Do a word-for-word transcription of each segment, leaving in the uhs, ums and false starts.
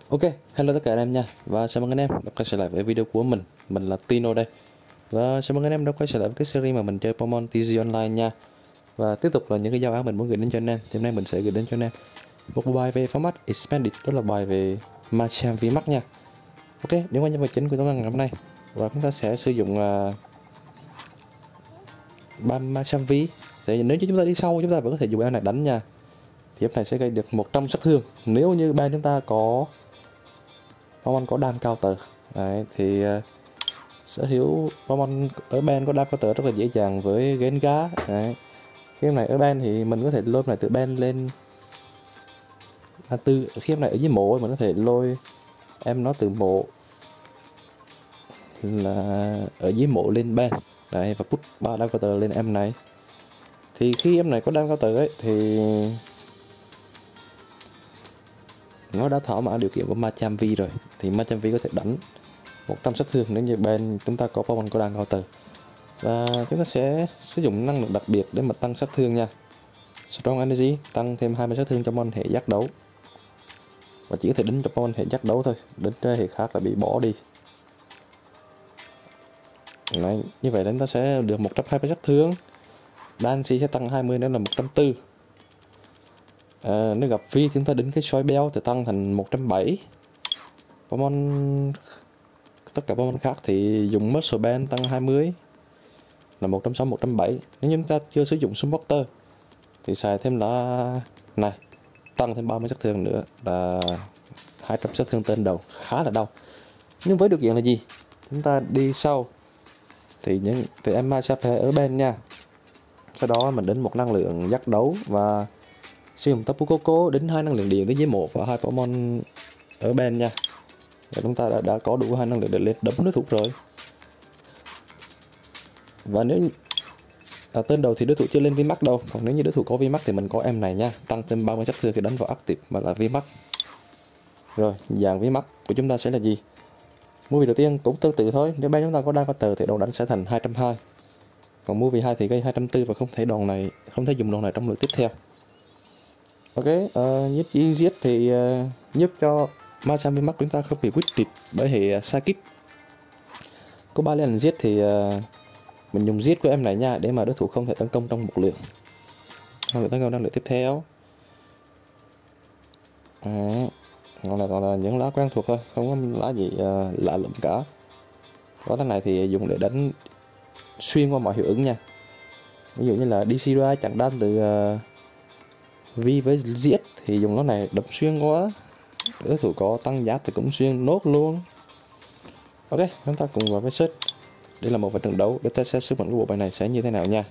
Ok, hello tất cả anh em nha. Và chào mừng anh em đã quay trở lại với video của mình. Mình là Tino đây. Và chào mừng anh em đã quay trở lại với cái series mà mình chơi Pokemon tê giê Online nha. Và tiếp tục là những cái giao án mình muốn gửi đến cho anh em. Thì hôm nay mình sẽ gửi đến cho anh em một bài về format Expanded, đó là bài về Machamp vê max nha. Ok, đến qua nhân vật chính của chúng ta ngày hôm nay. Và chúng ta sẽ sử dụng uh, ba Machamp V. Thì nếu như chúng ta đi sau, chúng ta vẫn có thể dùng em này đánh nha. Thì em này sẽ gây được một trăm sát thương nếu như ban chúng ta có Pokemon có đam cao tờ. Đấy, thì uh, sở hữu Pokemon ở ban có đam cao tờ rất là dễ dàng với Gengar. Đấy, khi này ở ban thì mình có thể lôi này từ ban lên à, từ khi này ở dưới mộ mình có thể lôi em nó từ mộ là ở dưới mộ lên ban. Đấy, và put ba đam cao tờ lên em này. Thì khi em này có đam cao tờ ấy thì nó đã thỏa mãn điều kiện của Machamp V rồi, thì Machamp V có thể đánh một trăm sát thương nếu như bên chúng ta có Pokemon có đam cao tờ. Và chúng ta sẽ sử dụng năng lượng đặc biệt để mà tăng sát thương nha. Strong Energy tăng thêm hai mươi sát thương cho môn hệ giác đấu, và chỉ có thể đánh cho môn hệ giác đấu thôi, đánh cho hệ khác là bị bỏ đi. Đấy, như vậy chúng ta sẽ được một trăm hai mươi sát thương. Dancy sẽ tăng hai mươi nữa là một trăm bốn mươi. À, nếu gặp Vi thì chúng ta đánh cái soi beo thì tăng thành một trăm bảy mươi. Pokemon tất cả Pokemon khác thì dùng Muscle Band tăng hai mươi là một trăm sáu mươi, một trăm bảy mươi. Nếu chúng ta chưa sử dụng Supporter thì xài thêm là này, tăng thêm ba mươi sát thương nữa là hai trăm sát thương tên đầu, khá là đau. Nhưng với điều kiện là gì? Chúng ta đi sau thì những thì em Machamp ở bên nha. Sau đó mình đến một năng lượng giác đấu và sử dụng Tapu Koko đến hai năng lượng điện tới với một và hai Pokemon ở bên nha. Và chúng ta đã, đã có đủ hai năng lượng để lên đấm đối thủ rồi. Và nếu à, tên đầu thì đối thủ chưa lên vê max đâu, còn nếu như đối thủ có vê max thì mình có em này nha, tăng thêm ba mươi sát thương khi đánh vào active mà là vê max. Rồi, dạng vê max của chúng ta sẽ là gì? Movie đầu tiên cũng tương tự thôi, nếu ban chúng ta có đam cao tờ thì đòn đánh sẽ thành hai trăm hai mươi. Còn movie hai thì gây hai trăm bốn mươi và không thể đòn này, không thể dùng đòn này trong lượt tiếp theo. Ok, uh, nhất chỉ giết thì uh, giúp cho Machamp vê max chúng ta không bị quyết định bởi hệ uh, Psychic. Có ba lần giết thì uh, mình dùng giết của em này nha, để mà đối thủ không thể tấn công trong một lượt, không thể tấn công trong lượt tiếp theo. À, còn là, còn là những lá quen thuộc thôi, không có lá gì uh, lạ lẫm cả. Đó, lá này thì dùng để đánh xuyên qua mọi hiệu ứng nha. Ví dụ như là đê xê ra chặn đam từ uh, V với giết thì dùng nó này đập xuyên quá. Đối thủ có tăng giáp thì cũng xuyên nốt luôn. Ok, chúng ta cùng vào với search. Đây là một vài trận đấu để test xem sức mạnh của bộ bài này sẽ như thế nào nha.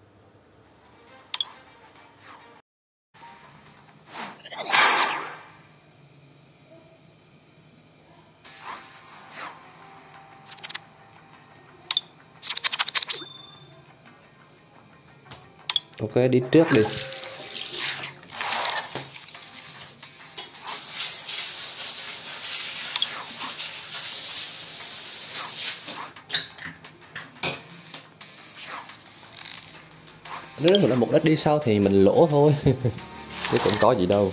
Ok, đi trước đi. Nếu mà là một đất đi sau thì mình lỗ thôi chứ cũng có gì đâu.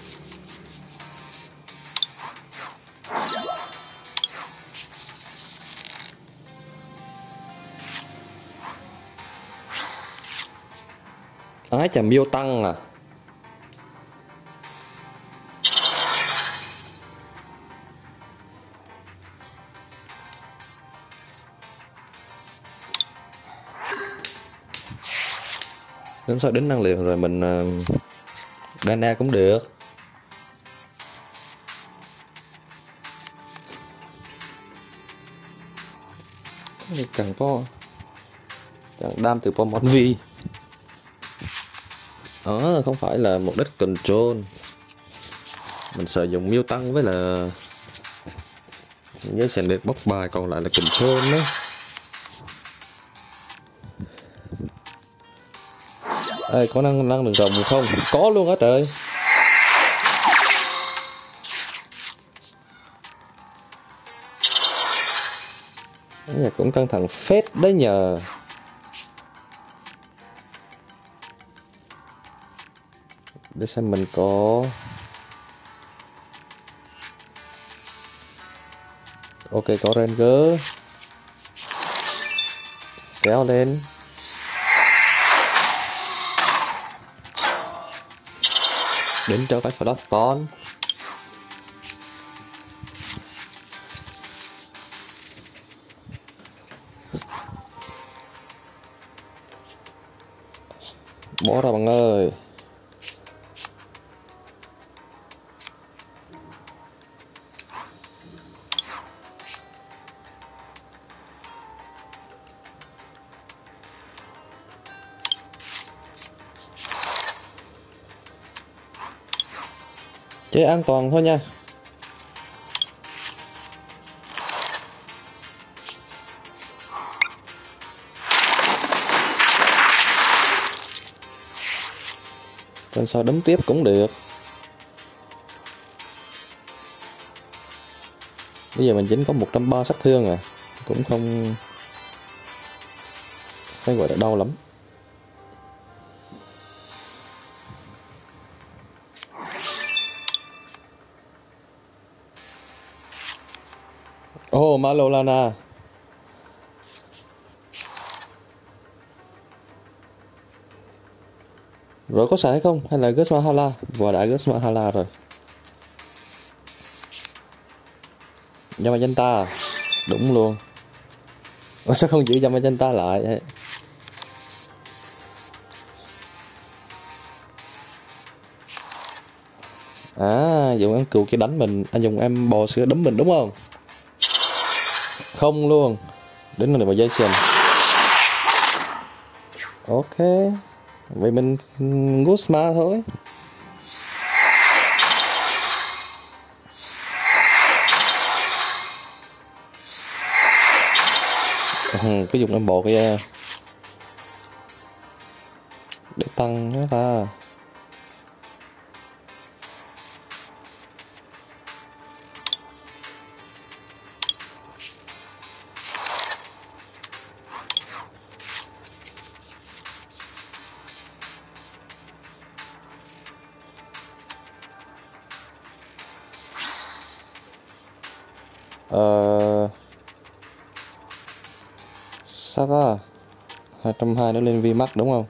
Ái chà, miêu tăng à. Đến sau đến năng lượng rồi mình uh, Dana cũng được. Cần có chẳng đam từ Pokemon V. Đó không phải là một đất control. Mình sử dụng miêu tăng với là nhớ sàn được bóc bài, còn lại là control đó. Ê, có năng năng lượng rồng không? Có luôn á trời. Nhà cũng căng thẳng phết đấy nhờ. Để xem mình có Ok, có Ranger. Kéo lên. Đến cho cái flash spawn. Bỏ ra bạn ơi. Chơi an toàn thôi nha. Còn sao đấm tiếp cũng được. Bây giờ mình chỉ có một trăm ba sát thương à, cũng không phải gọi là đau lắm. Oh, Malolana. Rồi có xài hay không? Hay là Gus Mahala? Và đã Gus Mahala rồi. Yamagenta. Đúng luôn. Ủa, sao không giữ Yamagenta lại vậy? À, dùng em cừu kia đánh mình. Anh dùng em bò sữa đấm mình đúng không? Không luôn. Đến là một Jason. Ok. Vậy mình Guzma thôi. Ừ, cứ dùng em bò kia để tăng nó ta. Ờ... Sarah hai trăm hai mươi nó lên VMAX đúng không?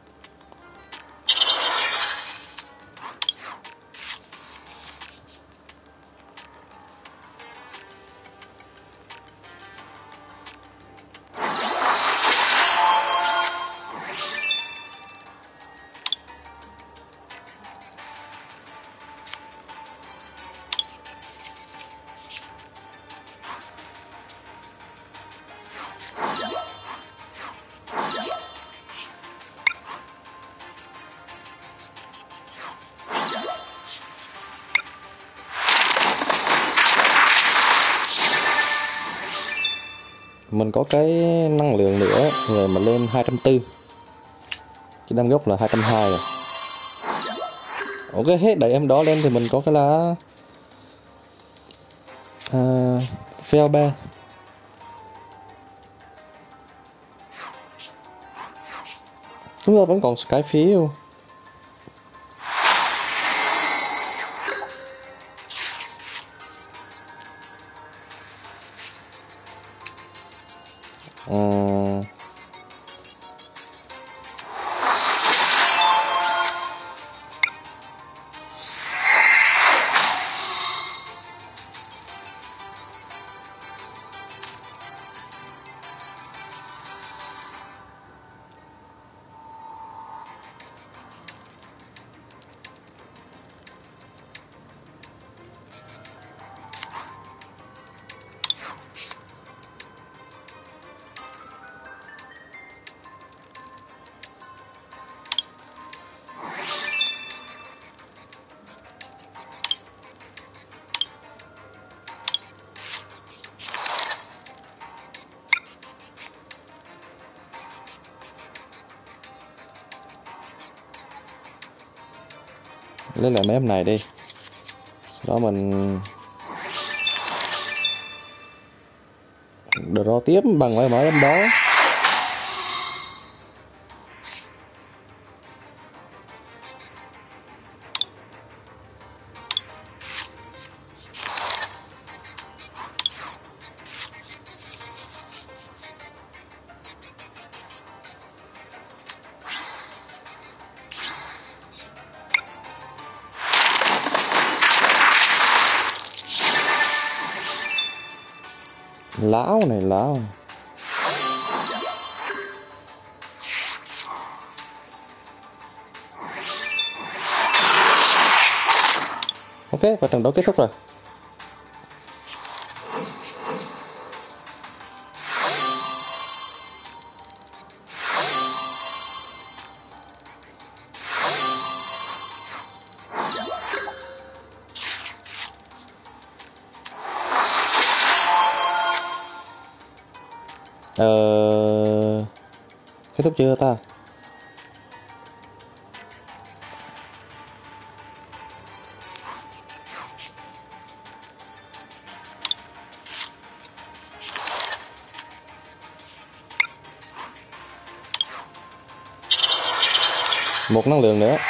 Mình có cái năng lượng nữa rồi mà lên hai trăm tư. Cái đam gốc là hai trăm hai rồi. Ok, hết đẩy em đó lên thì mình có cái lá à, phèo ba. Chúng ta vẫn còn Skyfield. Uhm. Lấy lại mấy em này đi. Sau đó mình draw tiếp bằng mấy mấy em đó. Lão này lão. Ok, và trận đấu kết thúc rồi. Ờ... Kết thúc chưa ta? Một năng lượng nữa.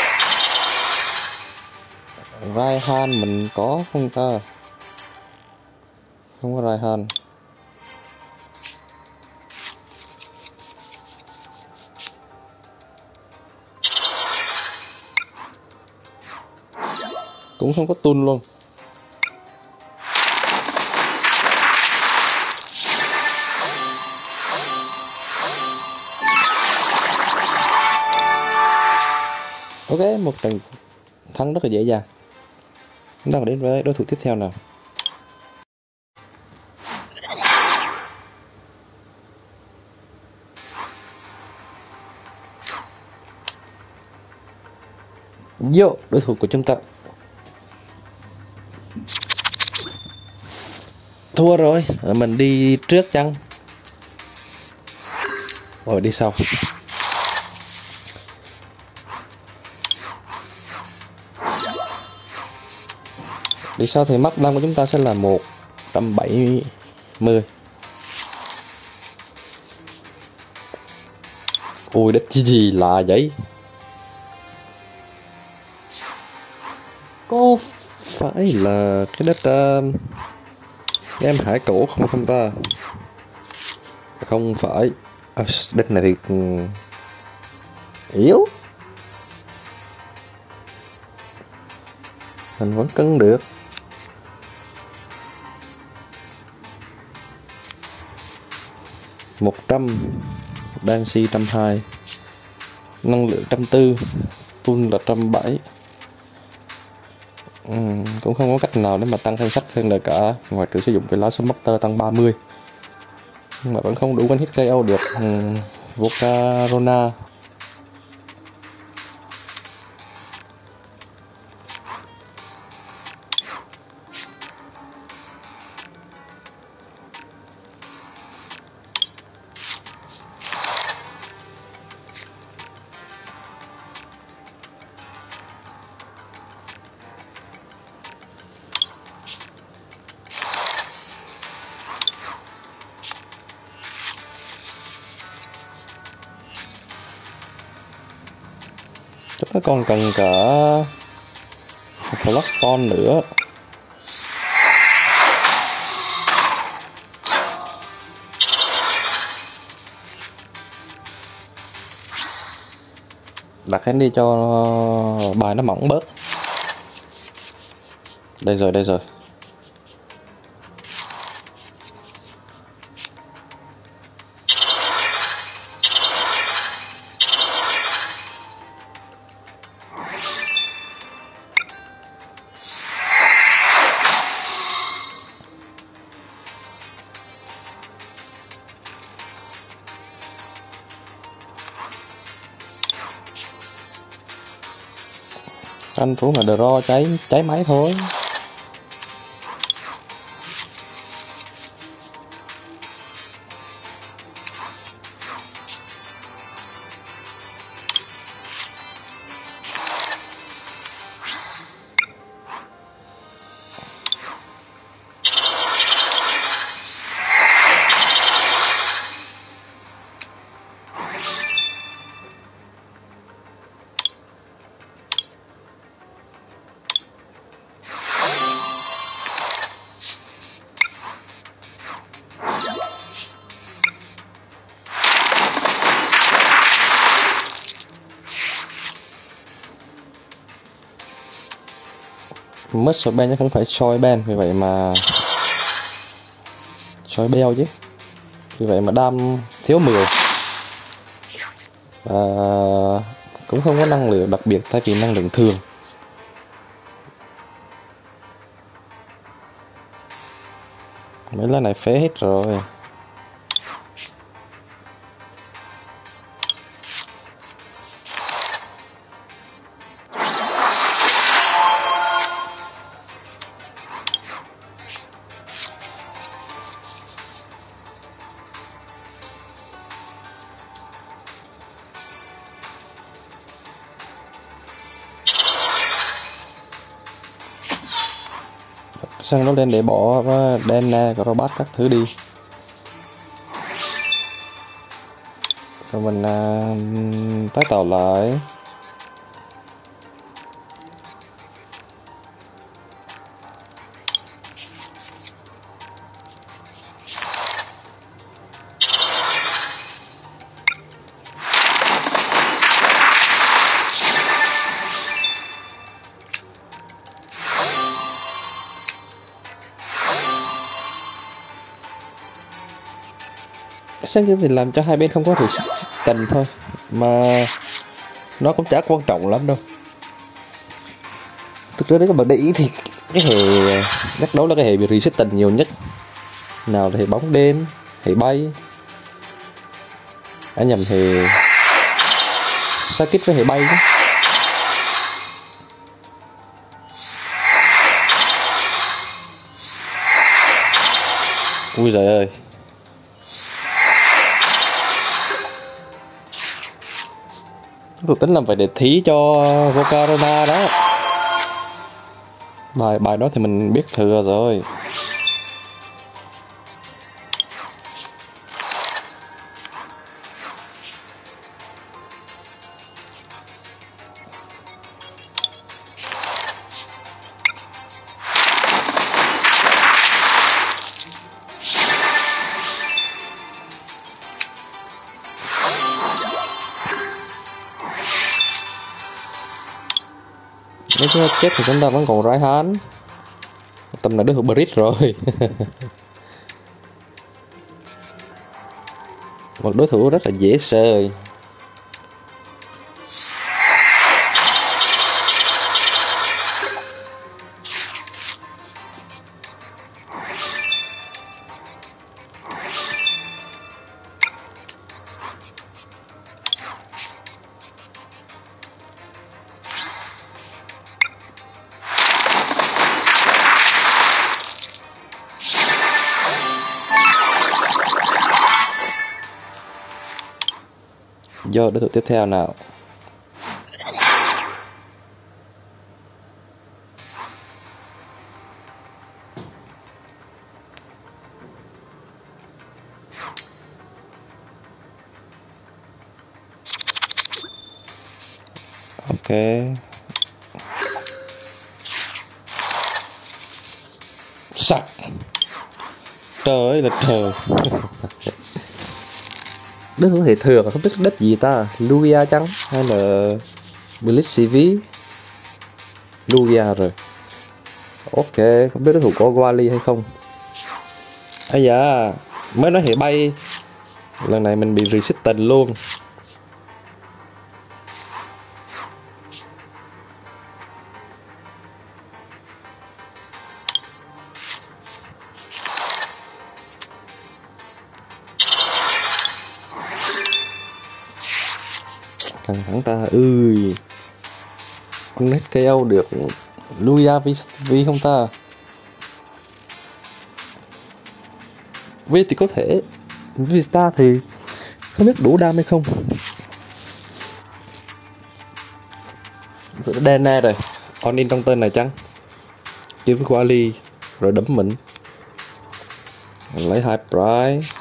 Raihan mình có không ta? Không có Raihan. Cũng không có tun luôn. Ok, một trận thắng rất là dễ dàng. Chúng ta đến với đối thủ tiếp theo nào. Yo, đối thủ của chúng ta thua rồi. Mình đi trước chăng? Rồi đi sau. Đi sau thì mắc đam của chúng ta sẽ là một trăm bảy mươi. Ôi đất gì gì lạ vậy? Có phải là cái đất uh, cái em hải cổ không không ta? Không phải. À, đất này thì um, yếu. Mình vẫn cân được. Một trăm đan si trăm hai, năng lượng trăm tư, tun là trăm bảy. Ừ, cũng không có cách nào để mà tăng thanh sắc hơn được cả, ngoài trừ sử dụng cái lá số master tăng ba mươi, nhưng mà vẫn không đủ one hit ca o được. ừ, Volcarona. Nó còn cần cả Flushstone nữa. Đặt hắn đi cho bài nó mỏng bớt. Đây rồi, đây rồi. Tranh thủ mà draw cháy cháy máy thôi. Muscle band chứ không phải Choi band, vì vậy mà soi beo chứ, vì vậy mà đam thiếu mười và cũng không có năng lượng đặc biệt thay vì năng lượng thường. Mấy lá này phế hết rồi. Sang nó lên để bỏ và đen nè có robot các thứ đi, rồi mình à, tái tạo lại. Sáng thì làm cho hai bên không có resistance thôi, mà nó cũng chả quan trọng lắm đâu. Thực ra nếu các bạn để ý thì cái hệ nhắc đấu là cái hệ bị resistance nhiều nhất. Nào là hệ bóng đêm, hệ bay, à nhầm, hệ Sakit với hệ bay chứ. Ui giời ơi, tôi tính làm phải để thí cho Volcarona đó. Bài bài đó thì mình biết thừa rồi. Nếu chúng ta chết thì chúng ta vẫn còn rái hán. Tầm này đối thủ Brit rồi. Một đối thủ rất là dễ sơi. Vô đối thủ tiếp theo nào. Ok. Sặc. Trời ơi là trời. Đối thủ hệ thường không biết đất gì ta, Lugia chăng hay là Blitz Lugia rồi. Ok, không biết đối thủ có Wally hay không. Ây da, mới nói hệ bay, lần này mình bị resistance luôn. Căng thẳng ta ơi. Không nét ca o được Lugia vì không ta. Vì thì có thể, Vista thì không biết đủ đam hay không. Đen nè rồi, on in trong tên này chăng. Kiếm với Quali rồi đấm mình. Lấy hai price.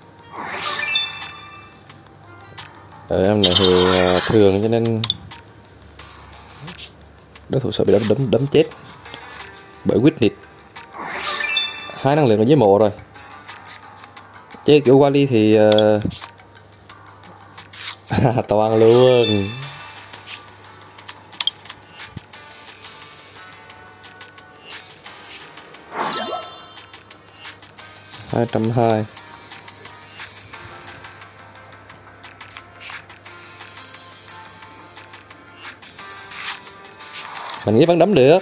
Ờ, em này thì thường cho nên đối thủ sợ bị đấm đấm đấm chết bởi Witness. Hai năng lượng ở dưới mộ rồi. Chơi kiểu Wally thì uh... toàn luôn. hai trăm hai. Mình nghĩ vẫn đấm được.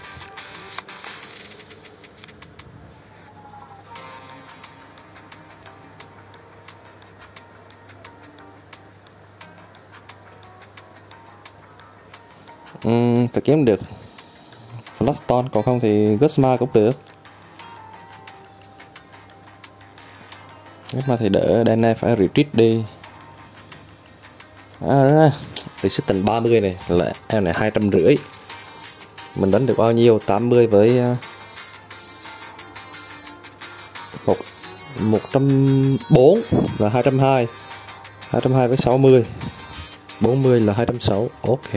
Uhm, phải kiếm được Flaston, còn không thì Gusma cũng được. Gusma thì đỡ, đêm nay phải retreat đi. À, resistance ba mươi này, là em này hai trăm rưỡi. Mình đánh được bao nhiêu? tám mươi với một một trăm bốn là hai trăm hai, hai trăm hai với sáu mươi, bốn mươi là hai trăm sáu. Ok.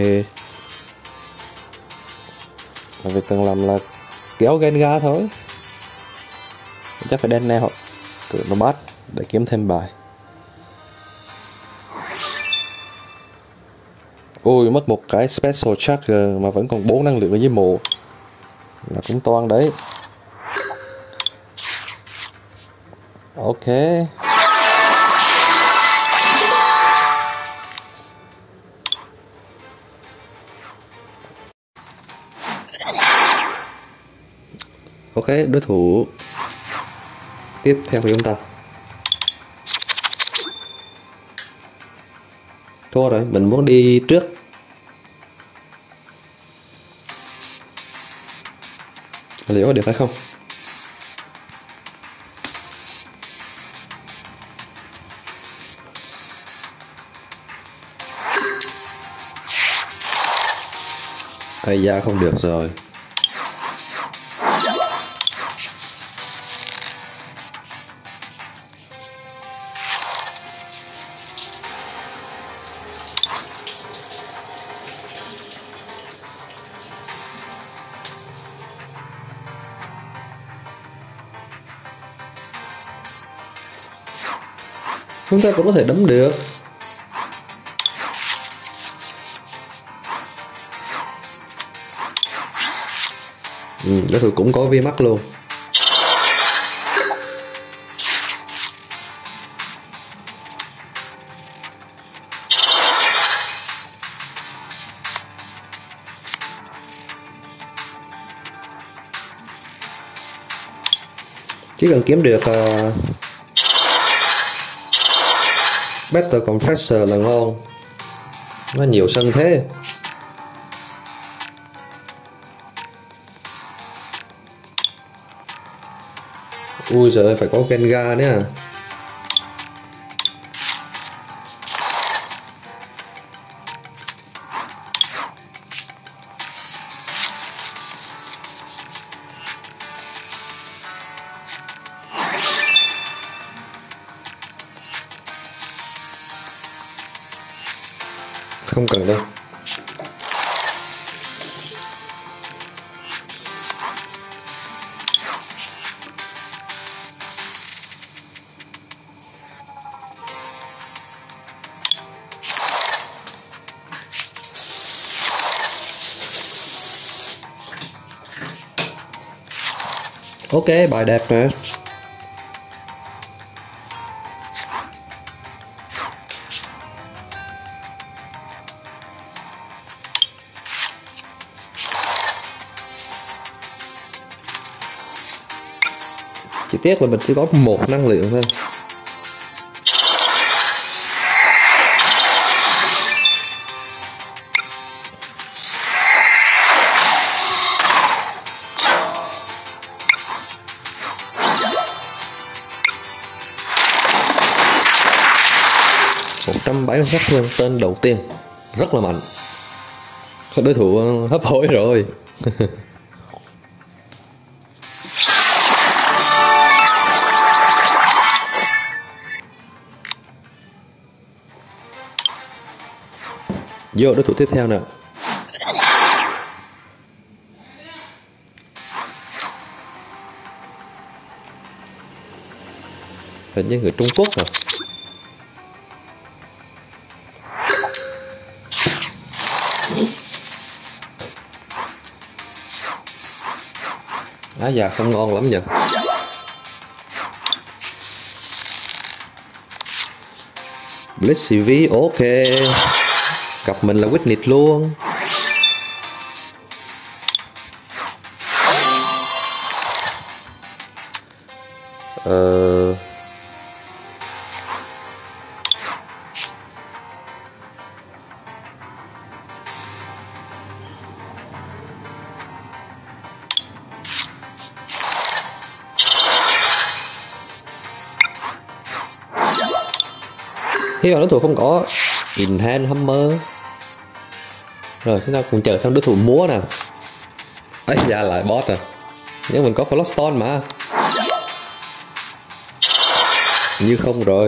Và việc cần làm là kéo Gengar thôi. Chắc phải đen nè hoặc cự nó bắt để kiếm thêm bài. Ôi, mất một cái special charger mà vẫn còn bốn năng lượng ở dưới mộ, là cũng toan đấy. Ok. Ok, đối thủ tiếp theo của chúng ta thua rồi, mình muốn đi trước. Liệu có được hay không? Ây da, không được rồi. Chúng ta cũng có thể đấm được. Ừ, đối thủ cũng có vi mắc luôn. Chỉ cần kiếm được uh, Better Compressor là ngon. Nó nhiều sân thế. Ui giời, phải có Gengar nữa à. Không cần đâu. Ok, bài đẹp nè. Chỉ tiếc là mình chỉ có một năng lượng thôi. một trăm bảy mươi sát thương tên đầu tiên, rất là mạnh. Đối thủ hấp hối rồi. Vô đối thủ tiếp theo nè. Hình như người Trung Quốc à. Á già không ngon lắm nhỉ. Blitz xê vê, ok. Cặp mình là Witness luôn. Ờ... Hy vọng đối thủ không có In Hand Hammer. Rồi chúng ta cùng chờ xem đối thủ múa nào. Ấy ra lại boss rồi. Nhưng mình có Flustone mà. Như không rồi.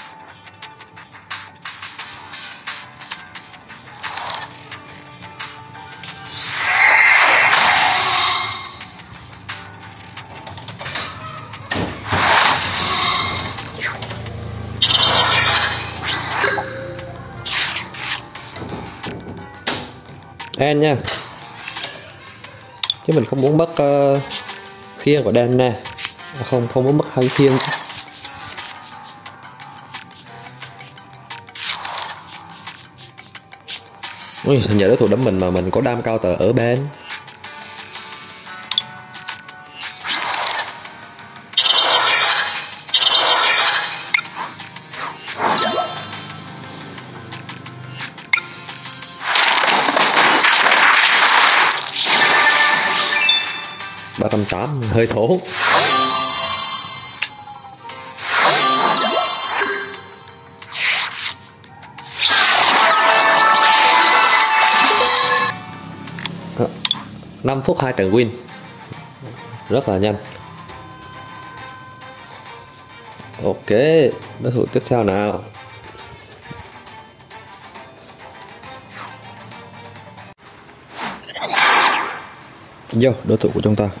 En nha, chứ mình không muốn mất uh, khiên của Dan nè, không không muốn mất hai khiên. Ui, nhờ đối thủ đấm mình mà mình có đam cao tờ ở bên. ba trăm tám hơi thố. năm phút hai trận win, rất là nhanh. Ok, đối thủ tiếp theo nào. Vô đối thủ của chúng ta.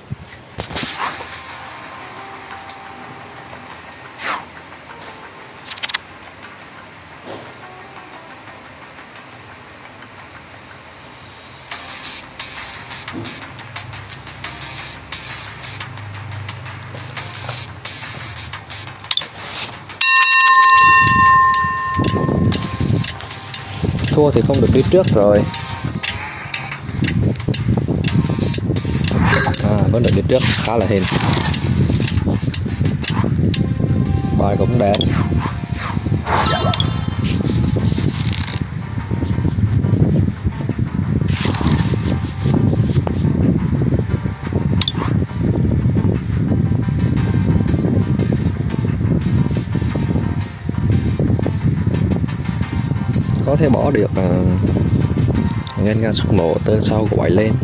Thua thì không được đi trước rồi. À, vẫn được đi trước khá là hiền. Bài cũng đẹp. Có thể bỏ được à, ngân nga xuất mộ tên sau của bài lên.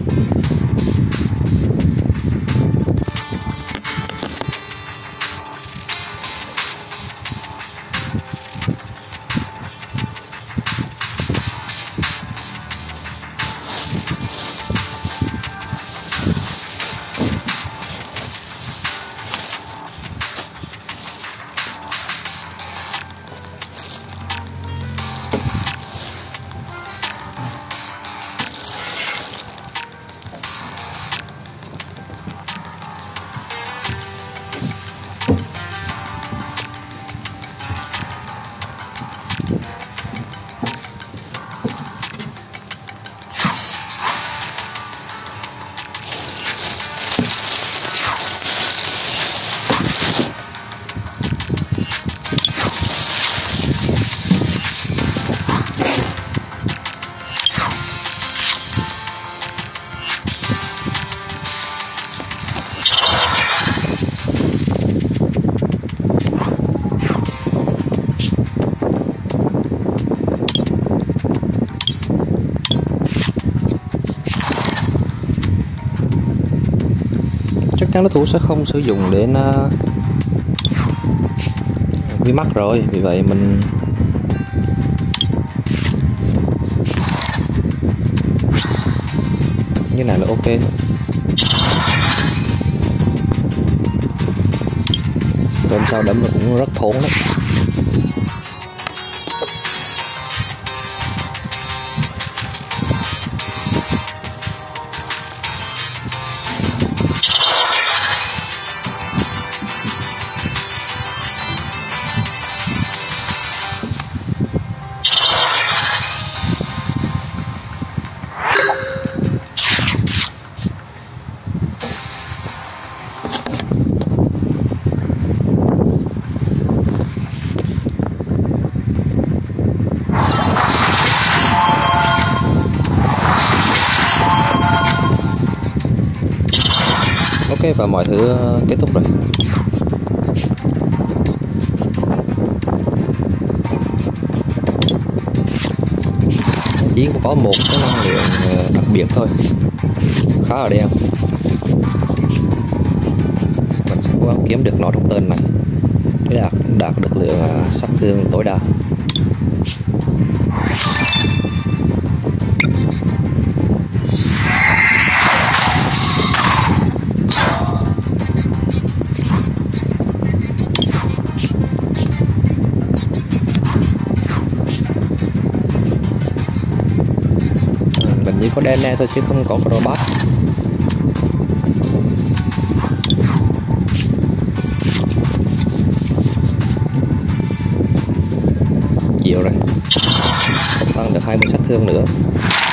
Chắc chắn đối thủ sẽ không sử dụng đến uh, vi mắt rồi, vì vậy mình như này là ok. Tên sau đấm nó cũng rất thốn đấy. Ok, và mọi thứ ờ, kết thúc rồi. Chỉ có một cái năng lượng ờ, đặc biệt thôi, khá là đen. Mình sẽ cố gắng kiếm được nó trong tên này để đạt, đạt được lượng ờ, sát thương tối đa. Mình chỉ có đen thôi chứ không có robot. Chịu rồi, tăng được hai mươi sát thương nữa.